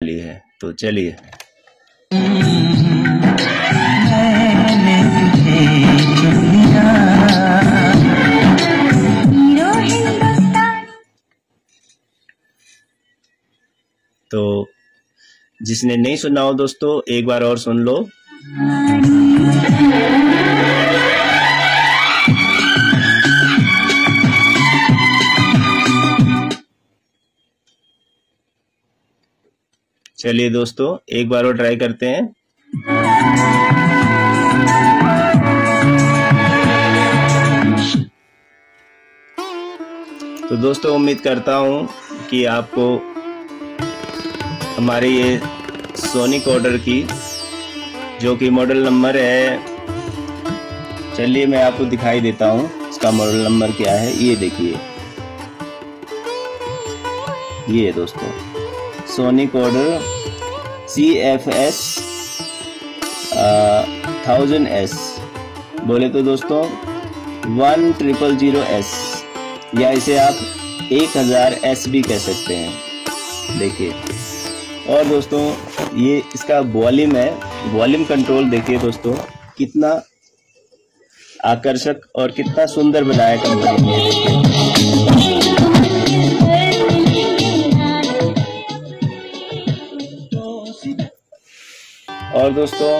वाली है। तो चलिए तो जिसने नहीं सुना हो दोस्तों एक बार और सुन लो। चलिए दोस्तों एक बार और ट्राई करते हैं। तो दोस्तों उम्मीद करता हूं कि आपको हमारे ये सोनी कोडर की जो कि मॉडल नंबर है, चलिए मैं आपको दिखाई देता हूं इसका मॉडल नंबर क्या है। ये देखिए, ये दोस्तों सोनी कोडर CFS 1000S, बोले तो दोस्तों 1000S, या इसे आप 1000S भी कह सकते हैं। देखिए, और दोस्तों ये इसका वॉल्यूम है, वॉल्यूम कंट्रोल देखिए दोस्तों कितना आकर्षक और कितना सुंदर बनाया कंपनी ने। और दोस्तों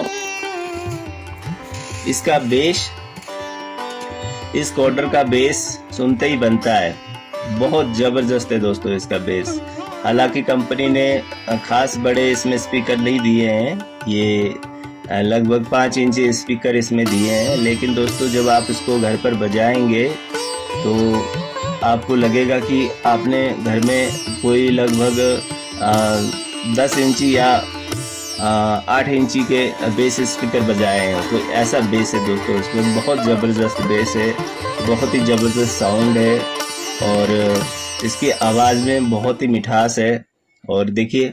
इसका बेस, इस कोडर का बेस सुनते ही बनता है, बहुत जबरदस्त है दोस्तों इसका बेस। हालांकि कंपनी ने खास बड़े इसमें स्पीकर नहीं दिए हैं, ये लगभग 5 इंच स्पीकर इसमें दिए हैं, लेकिन दोस्तों जब आप इसको घर पर बजाएंगे तो आपको लगेगा कि आपने घर में कोई लगभग 10 इंची या 8 इंची के बेस स्पीकर बजाए हैं। तो ऐसा बेस है दोस्तों इसमें, बहुत ज़बरदस्त बेस है, बहुत ही ज़बरदस्त साउंड है और इसकी आवाज़ में बहुत ही मिठास है। और देखिए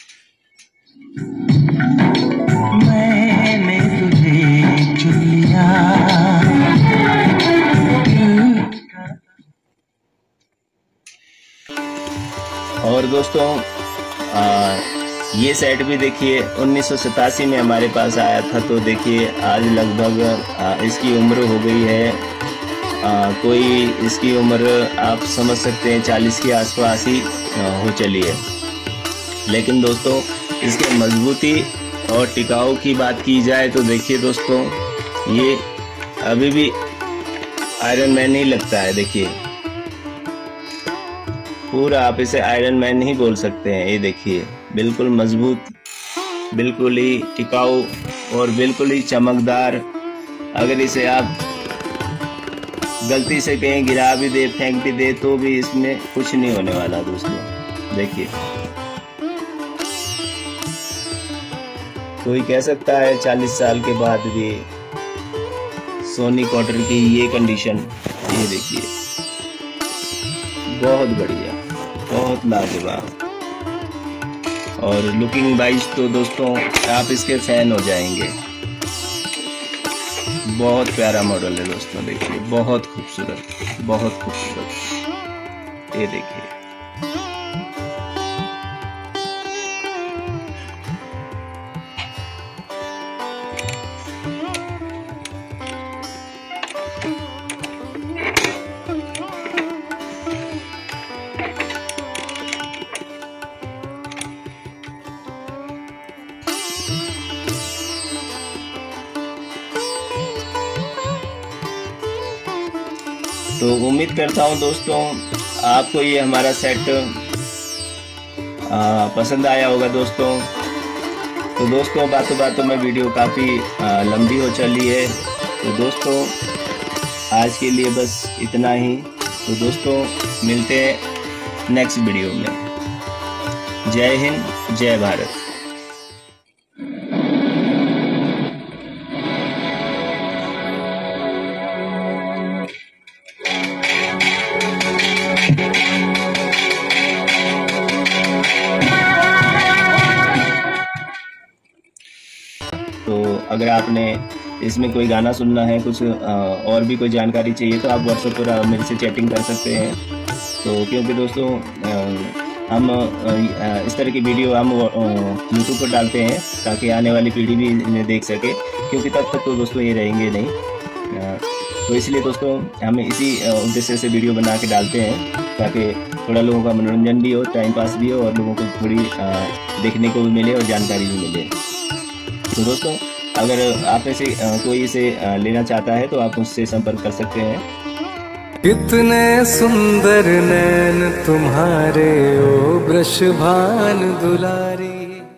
मैंने तुझे चुन लिया। और दोस्तों ये सेट भी देखिए 1987 में हमारे पास आया था। तो देखिए आज लगभग इसकी उम्र हो गई है, कोई इसकी उम्र आप समझ सकते हैं 40 के आसपास ही हो चली है। लेकिन दोस्तों इसके मजबूती और टिकाऊ की बात की जाए तो देखिए दोस्तों ये अभी भी आयरन मैन नहीं लगता है। देखिए पूरा आप इसे आयरन मैन नहीं बोल सकते हैं। ये देखिए बिल्कुल मजबूत, बिल्कुल ही टिकाऊ और बिल्कुल ही चमकदार। अगर इसे आप गलती से कहीं गिरा भी दे, फेंक भी दे, तो भी इसमें कुछ नहीं होने वाला दोस्तों। देखिए कोई कह सकता है 40 साल के बाद भी सोनी कोडर की ये कंडीशन, ये देखिए बहुत बढ़िया, बहुत लाजवाब। और लुकिंग वाइज तो दोस्तों आप इसके फैन हो जाएंगे। बहुत प्यारा मॉडल है दोस्तों, देखिए बहुत खूबसूरत, बहुत खूबसूरत। ये देखिए तो उम्मीद करता हूँ दोस्तों आपको ये हमारा सेट पसंद आया होगा दोस्तों। तो दोस्तों बातों बातों में वीडियो काफ़ी लंबी हो चली है। तो दोस्तों आज के लिए बस इतना ही। तो दोस्तों मिलते हैं नेक्स्ट वीडियो में। जय हिंद, जय भारत। तो अगर आपने इसमें कोई गाना सुनना है, कुछ और भी कोई जानकारी चाहिए, तो आप व्हाट्सएप पर मेरे से चैटिंग कर सकते हैं। तो क्योंकि दोस्तों हम इस तरह की वीडियो हम यूट्यूब पर डालते हैं ताकि आने वाली पीढ़ी भी इन्हें देख सके, क्योंकि तब तक तो दोस्तों ये रहेंगे नहीं। तो इसलिए दोस्तों हम इसी उद्देश्य से वीडियो बना के डालते हैं ताकि थोड़ा लोगों का मनोरंजन भी हो, टाइम पास भी हो और लोगों को थोड़ी देखने को भी मिले और जानकारी भी मिले। तो दोस्तों अगर आप ऐसे कोई इसे लेना चाहता है तो आप मुझसे संपर्क कर सकते हैं। कितने सुंदर नैन तुम्हारे ओ वृषभान दुलारी।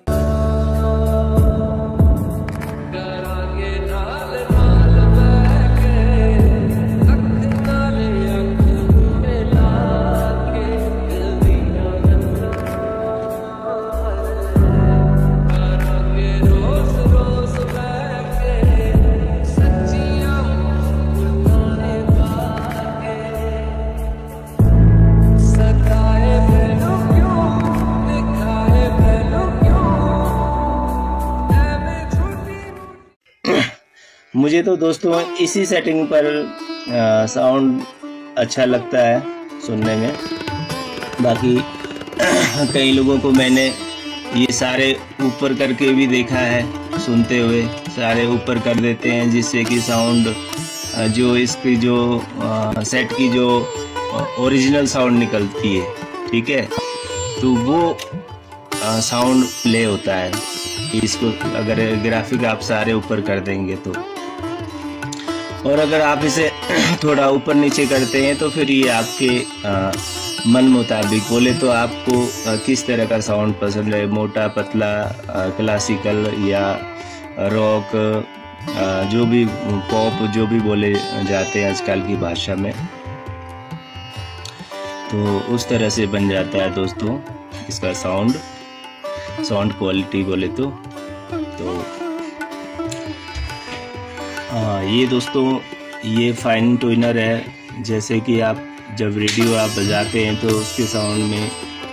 मुझे तो दोस्तों इसी सेटिंग पर साउंड अच्छा लगता है सुनने में। बाकी कई लोगों को मैंने ये सारे ऊपर करके भी देखा है, सुनते हुए सारे ऊपर कर देते हैं जिससे कि साउंड जो इसकी जो सेट की जो ओरिजिनल साउंड निकलती है, ठीक है, तो वो साउंड प्ले होता है। इसको अगर ग्राफिक आप सारे ऊपर कर देंगे तो, और अगर आप इसे थोड़ा ऊपर नीचे करते हैं तो फिर ये आपके मन मुताबिक, बोले तो आपको किस तरह का साउंड पसंद है, मोटा पतला, क्लासिकल या रॉक, जो भी पॉप जो भी बोले जाते हैं आजकल की भाषा में, तो उस तरह से बन जाता है दोस्तों इसका साउंड क्वालिटी बोले तो ये दोस्तों ये फाइन ट्यूनर है। जैसे कि आप जब रेडियो आप बजाते हैं तो उसके साउंड में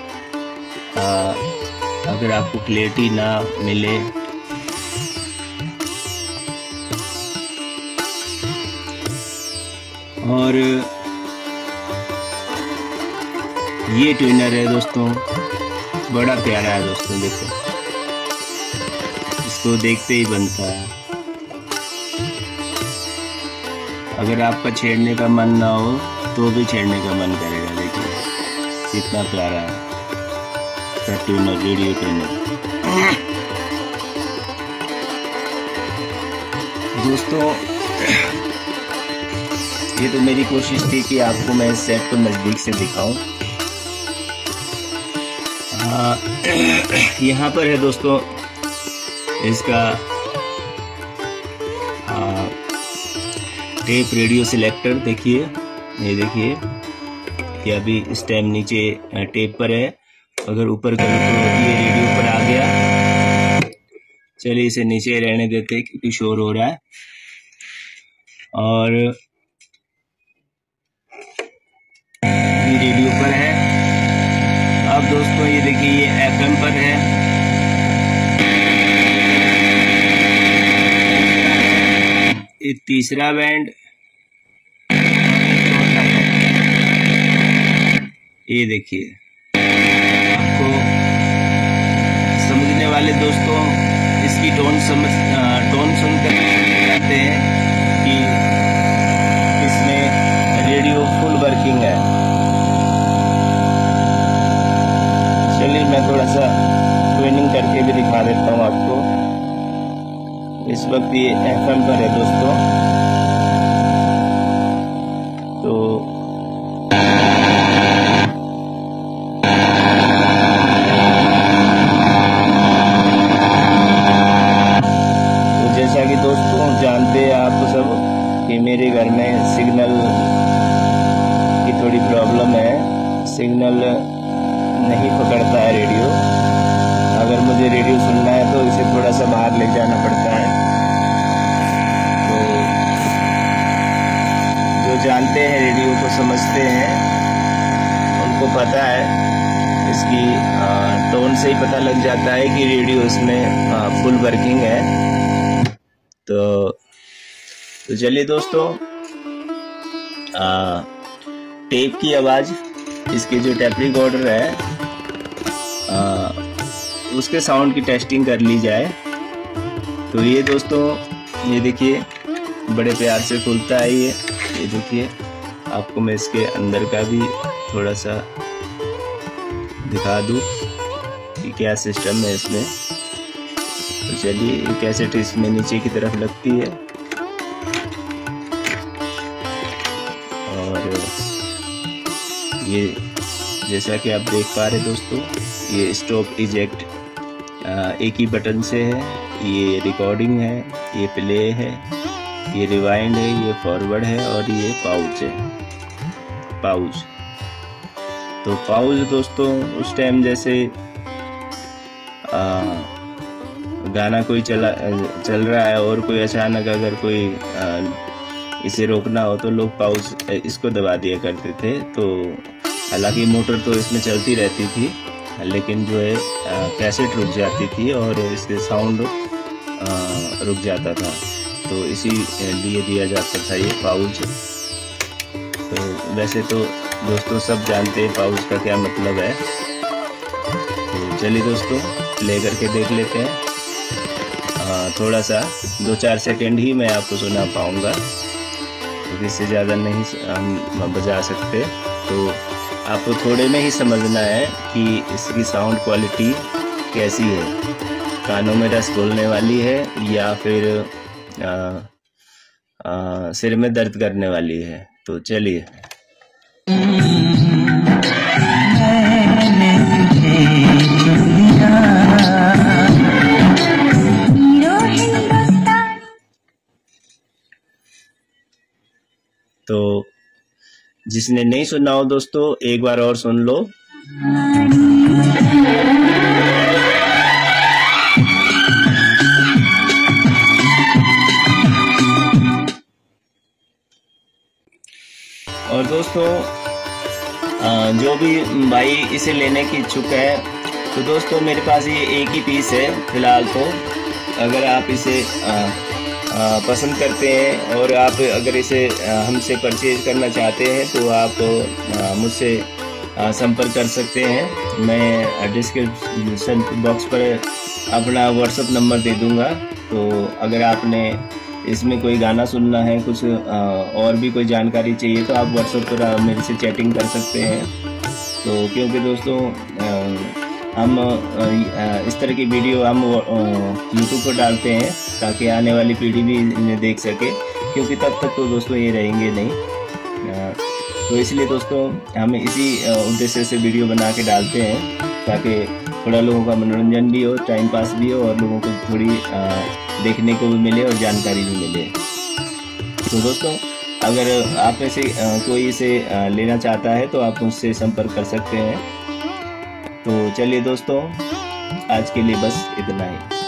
अगर आपको क्लैरिटी ना मिले और ये ट्यूनर है दोस्तों, बड़ा प्यारा है दोस्तों, देखो इसको देखते ही बनता है। अगर आपका छेड़ने का मन ना हो तो भी छेड़ने का मन करेगा। देखिए कितना प्यारा है ट्यूनर, रेडियो ट्यूनर। दोस्तों ये तो मेरी कोशिश थी कि आपको मैं इस सेट को नज़दीक से दिखाऊं। यहाँ पर है दोस्तों इसका टेप रेडियो सिलेक्टर। देखिए ये देखिए ये अभी इस टाइम नीचे टेप पर है, अगर ऊपर करो तो ये रेडियो पर आ गया। चलिए इसे नीचे रहने देते हैं क्योंकि शोर हो रहा है। और ये रेडियो पर है। अब दोस्तों ये देखिए ये एफएम पर है। ये तीसरा बैंड, ये देखिए आपको समझने वाले दोस्तों इसकी टोन सुनकर कहते हैं कि इसमें रेडियो फुल वर्किंग है। चलिए मैं थोड़ा सा ट्यूनिंग करके भी दिखा देता हूँ आपको। इस वक्त ये एफएम पर है दोस्तों, तो जैसा कि दोस्तों जानते हैं आप सब कि मेरे घर में सिग्नल की थोड़ी प्रॉब्लम है, सिग्नल नहीं पकड़ता है रेडियो। अगर मुझे रेडियो सुनना है तो इसे थोड़ा सा बाहर ले जाना पड़ता है। तो जो जानते हैं रेडियो को समझते हैं उनको पता है, इसकी टोन से ही पता लग जाता है कि रेडियो इसमें फुल वर्किंग है। तो चलिए दोस्तों टेप की आवाज़, इसके जो टेप रिकॉर्डर है उसके साउंड की टेस्टिंग कर ली जाए। तो ये दोस्तों ये देखिए बड़े प्यार से खुलता है ये देखिए। आपको मैं इसके अंदर का भी थोड़ा सा दिखा दूँ कि क्या सिस्टम है इसमें। तो चलिए ये कैसेट इसमें नीचे की तरफ लगती है और ये जैसा कि आप देख पा रहे दोस्तों, ये स्टॉप इजेक्ट एक ही बटन से है। ये रिकॉर्डिंग है, ये प्ले है, ये रिवाइंड है, ये फॉरवर्ड है और ये पाउच है, पाउच। तो पाउच दोस्तों उस टाइम जैसे गाना कोई चल रहा है और कोई अचानक अगर कोई इसे रोकना हो तो लोग पाउच इसको दबा दिया करते थे। तो हालांकि मोटर तो इसमें चलती रहती थी, लेकिन जो है कैसेट रुक जाती थी और इसके साउंड रुक जाता था। तो इसी लिए दिया जाता था ये पाउच। तो वैसे तो दोस्तों सब जानते हैं पाउच का क्या मतलब है। तो चलिए दोस्तों प्ले करके देख लेते हैं। थोड़ा सा 2-4 सेकेंड ही मैं आपको सुना पाऊँगा, क्योंकि इससे ज़्यादा नहीं हम बजा सकते। तो आपको थोड़े में ही समझना है कि इसकी साउंड क्वालिटी कैसी है, कानों में रस घोलने वाली है या फिर सिर में दर्द करने वाली है। तो चलिए। तो जिसने नहीं सुना हो दोस्तों एक बार और सुन लो। और दोस्तों जो भी भाई इसे लेने की इच्छुक है, तो दोस्तों मेरे पास ये एक ही पीस है फिलहाल। तो अगर आप इसे पसंद करते हैं और आप अगर इसे हमसे परचेज करना चाहते हैं तो आप मुझसे संपर्क कर सकते हैं। मैं डिस्क्रिप्शन बॉक्स पर अपना व्हाट्सएप नंबर दे दूंगा। तो अगर आपने इसमें कोई गाना सुनना है, कुछ और भी कोई जानकारी चाहिए, तो आप व्हाट्सएप पर मेरे से चैटिंग कर सकते हैं। तो क्योंकि दोस्तों हम इस तरह की वीडियो हम यूट्यूब पर डालते हैं ताकि आने वाली पीढ़ी भी इन्हें देख सके, क्योंकि तब तक तो दोस्तों ये रहेंगे नहीं। तो इसलिए दोस्तों हम इसी उद्देश्य से वीडियो बना के डालते हैं, ताकि थोड़ा लोगों का मनोरंजन भी हो, टाइम पास भी हो और लोगों को थोड़ी देखने को भी मिले और जानकारी भी मिले। तो दोस्तों अगर आप में से कोई इसे लेना चाहता है तो आप मुझसे संपर्क कर सकते हैं। तो चलिए दोस्तों आज के लिए बस इतना ही।